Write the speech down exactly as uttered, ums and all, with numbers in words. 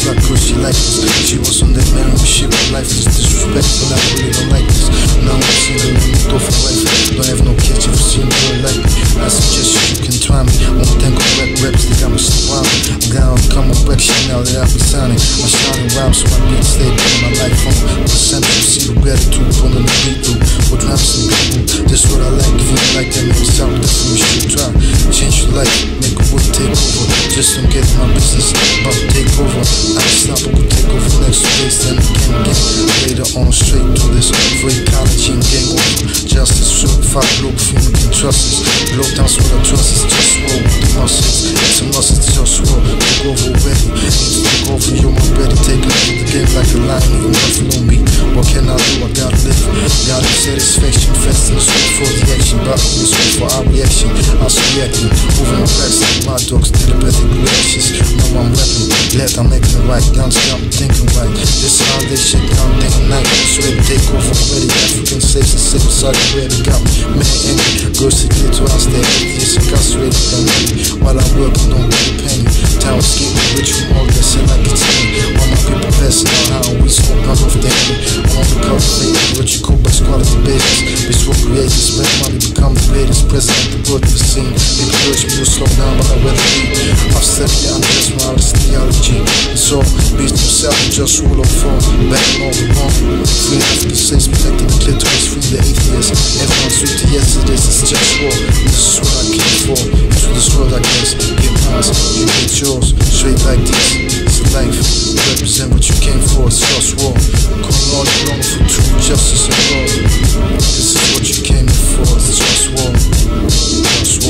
I curse she like this. She was on that man with shit with life is disrespectful. I really don't like this. Now I'm seeing her in the door for life. Don't have no kids, you've seen her like me. I suggest you can try me. Won't think of rap raps, they got me so wild. I'm gonna come on back shit now that I'll be signing. I'm shining rhymes so my beats stay in my life on the center. See the gratitude from the beat through. What raps and people, this what I like. If you like that, make it sound different, you should try. Change your life, make a wood take over. Just don't get my business about to take over. I stop, I will take over next place, then again, again. Later on, straight to this for ecology and game over. Justice, certified global firm, you can trust us. Blow down so what I trust is just war with the muscles. It's a must, it's just war. Take over already, need to take over, you're my ready. Take over the game like a lion, even nothing on me. What can I do? I gotta live. Gotta satisfaction, fast and sweet for the action. But I'm sweet for our reaction. I was reacting, moving my backs like my dogs, telepathic reactions. Now I'm rapping, glad I'm making it right. Down to I'm thinking right. This how they shit down day and night. It's ready to take over already. African slaves and safe beside the ready. Got me mad angry. Girls to get to us, they're atheists, incarcerated by me. While I'm working on the penny. Town escaping rich from all that shit like it's me. All my people passing out how we smoke out of the enemy. I want to cultivate what you call best quality babies. Bitch will create this bad money, become the greatest president the world ever seen. People urge me to slow down, but I'd rather be. I've said it, I'm just my honest theology. And so, beast himself and just rule of fall. Back on all the wrong. Free African slaves, protecting the clitoris, free the atheists. Everyone's sweet to yesterday's, it's just war. This is what I came for. Into this world, I guess. Get mine, you get yours. Straight like this, it's a life. Represent what you came for, it's just war. Come all along for true justice and love. This is what you came here for, it's just war. Just war.